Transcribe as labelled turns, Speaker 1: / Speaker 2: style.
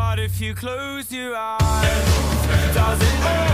Speaker 1: heart if you close your eyes. Does it hurt?